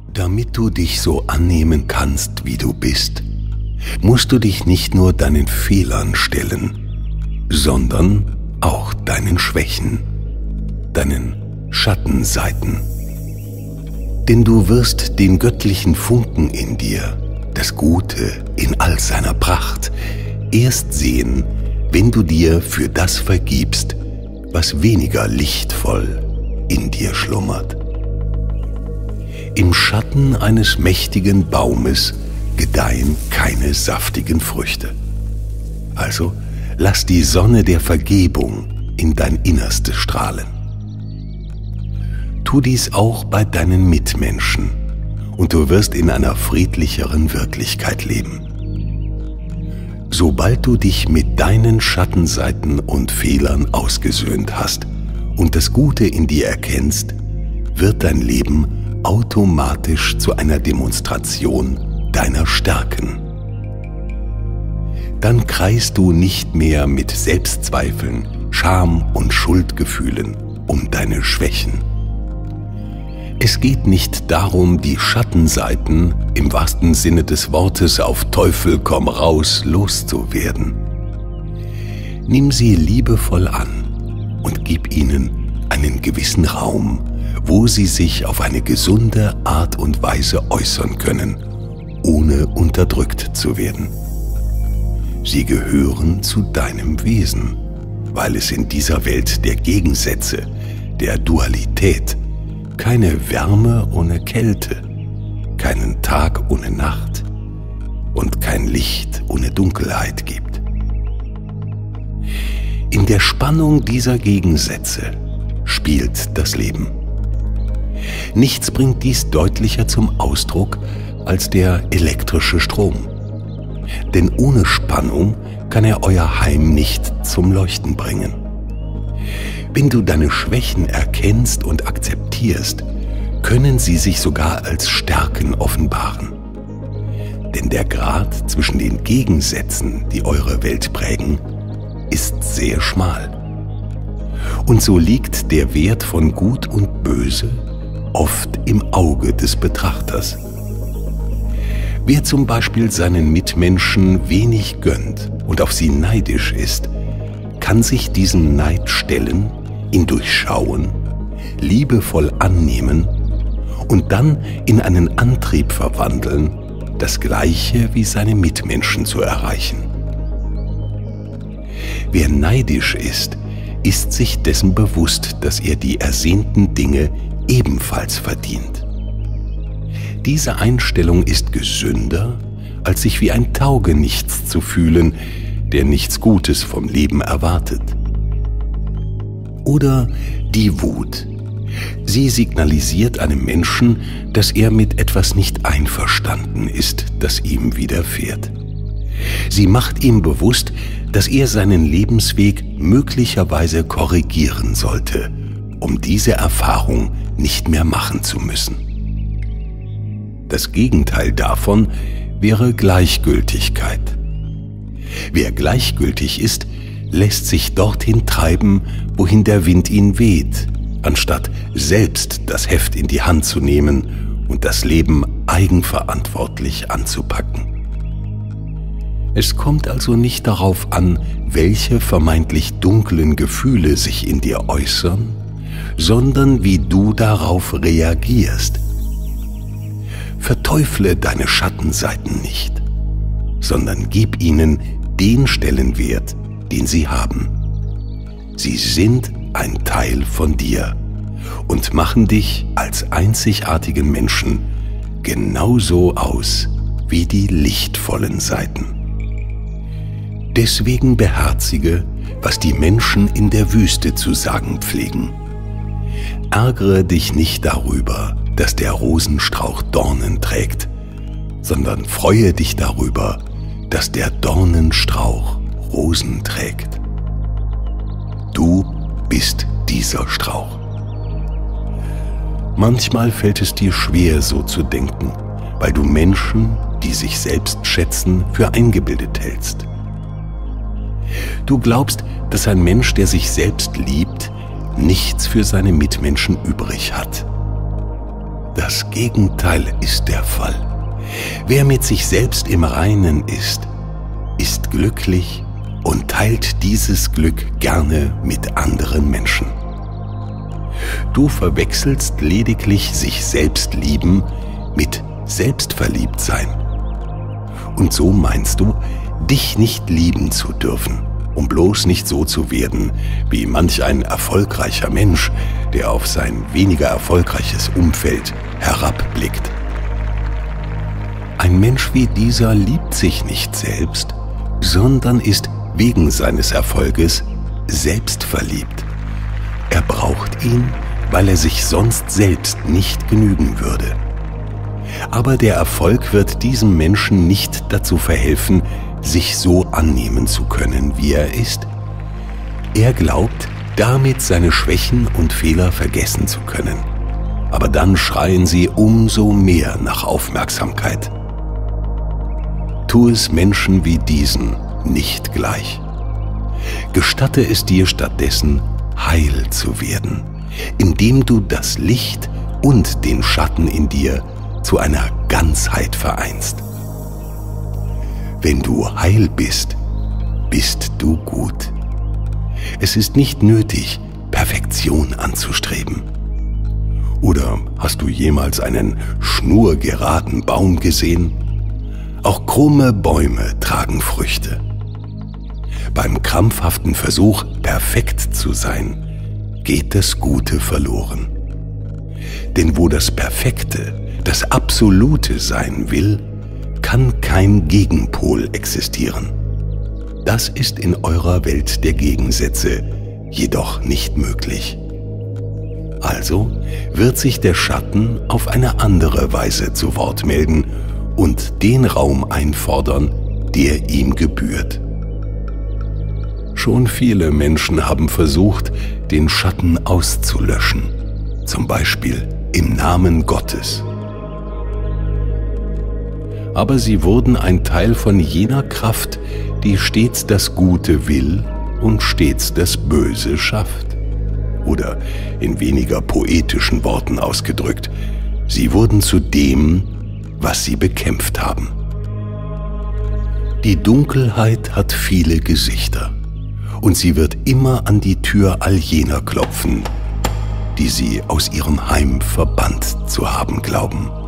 Damit du dich so annehmen kannst, wie du bist, musst du dich nicht nur deinen Fehlern stellen, sondern auch deinen Schwächen, deinen Schattenseiten. Denn du wirst den göttlichen Funken in dir, das Gute in all seiner Pracht, erst sehen, wenn du dir für das vergibst, was weniger lichtvoll in dir schlummert. Im Schatten eines mächtigen Baumes gedeihen keine saftigen Früchte. Also lass die Sonne der Vergebung in dein Innerstes strahlen. Tu dies auch bei deinen Mitmenschen und du wirst in einer friedlicheren Wirklichkeit leben. Sobald du dich mit deinen Schattenseiten und Fehlern ausgesöhnt hast und das Gute in dir erkennst, wird dein Leben automatisch zu einer Demonstration deiner Stärken. Dann kreist du nicht mehr mit Selbstzweifeln, Scham und Schuldgefühlen um deine Schwächen. Es geht nicht darum, die Schattenseiten im wahrsten Sinne des Wortes auf Teufel komm raus loszuwerden. Nimm sie liebevoll an und gib ihnen einen gewissen Raum, wo sie sich auf eine gesunde Art und Weise äußern können, ohne unterdrückt zu werden. Sie gehören zu deinem Wesen, weil es in dieser Welt der Gegensätze, der Dualität, keine Wärme ohne Kälte, keinen Tag ohne Nacht und kein Licht ohne Dunkelheit gibt. In der Spannung dieser Gegensätze spielt das Leben. Nichts bringt dies deutlicher zum Ausdruck als der elektrische Strom. Denn ohne Spannung kann er euer Heim nicht zum Leuchten bringen. Wenn du deine Schwächen erkennst und akzeptierst, können sie sich sogar als Stärken offenbaren. Denn der Grat zwischen den Gegensätzen, die eure Welt prägen, ist sehr schmal. Und so liegt der Wert von Gut und Böse oft im Auge des Betrachters. Wer zum Beispiel seinen Mitmenschen wenig gönnt und auf sie neidisch ist, kann sich diesem Neid stellen, ihn durchschauen, liebevoll annehmen und dann in einen Antrieb verwandeln, das Gleiche wie seine Mitmenschen zu erreichen. Wer neidisch ist, ist sich dessen bewusst, dass er die ersehnten Dinge ebenfalls verdient. Diese Einstellung ist gesünder, als sich wie ein Taugenichts zu fühlen, der nichts Gutes vom Leben erwartet. Oder die Wut. Sie signalisiert einem Menschen, dass er mit etwas nicht einverstanden ist, das ihm widerfährt. Sie macht ihm bewusst, dass er seinen Lebensweg möglicherweise korrigieren sollte, um diese Erfahrung nicht mehr machen zu müssen. Das Gegenteil davon wäre Gleichgültigkeit. Wer gleichgültig ist, lässt sich dorthin treiben, wohin der Wind ihn weht, anstatt selbst das Heft in die Hand zu nehmen und das Leben eigenverantwortlich anzupacken. Es kommt also nicht darauf an, welche vermeintlich dunklen Gefühle sich in dir äußern, sondern wie du darauf reagierst. Verteufle deine Schattenseiten nicht, sondern gib ihnen den Stellenwert, den sie haben. Sie sind ein Teil von dir und machen dich als einzigartigen Menschen genauso aus wie die lichtvollen Seiten. Deswegen beherzige, was die Menschen in der Wüste zu sagen pflegen. Ärgere dich nicht darüber, dass der Rosenstrauch Dornen trägt, sondern freue dich darüber, dass der Dornenstrauch Rosen trägt. Du bist dieser Strauch. Manchmal fällt es dir schwer, so zu denken, weil du Menschen, die sich selbst schätzen, für eingebildet hältst. Du glaubst, dass ein Mensch, der sich selbst liebt, nichts für seine Mitmenschen übrig hat. das Gegenteil ist der Fall. Wer mit sich selbst im Reinen ist, ist glücklich und teilt dieses Glück gerne mit anderen Menschen. Du verwechselst lediglich sich selbst lieben mit Selbstverliebtsein. Und so meinst du, dich nicht lieben zu dürfen, um bloß nicht so zu werden wie manch ein erfolgreicher Mensch, der auf sein weniger erfolgreiches Umfeld herabblickt. Ein Mensch wie dieser liebt sich nicht selbst, sondern ist wegen seines Erfolges selbstverliebt. Er braucht ihn, weil er sich sonst selbst nicht genügen würde. Aber der Erfolg wird diesem Menschen nicht dazu verhelfen, sich so annehmen zu können, wie er ist. Er glaubt, damit seine Schwächen und Fehler vergessen zu können. Aber dann schreien sie umso mehr nach Aufmerksamkeit. Tu es Menschen wie diesen nicht gleich. Gestatte es dir stattdessen, heil zu werden, indem du das Licht und den Schatten in dir zu einer Ganzheit vereinst. Wenn du heil bist, bist du gut. Es ist nicht nötig, Perfektion anzustreben. Oder hast du jemals einen schnurgeraden Baum gesehen? Auch krumme Bäume tragen Früchte. Beim krampfhaften Versuch, perfekt zu sein, geht das Gute verloren. Denn wo das Perfekte, das Absolute sein will, kann kein Gegenpol existieren. Das ist in eurer Welt der Gegensätze jedoch nicht möglich. Also wird sich der Schatten auf eine andere Weise zu Wort melden und den Raum einfordern, der ihm gebührt. Schon viele Menschen haben versucht, den Schatten auszulöschen, zum Beispiel im Namen Gottes. Aber sie wurden ein Teil von jener Kraft, die stets das Gute will und stets das Böse schafft. Oder in weniger poetischen Worten ausgedrückt, sie wurden zu dem, was sie bekämpft haben. Die Dunkelheit hat viele Gesichter und sie wird immer an die Tür all jener klopfen, die sie aus ihrem Heim verbannt zu haben glauben.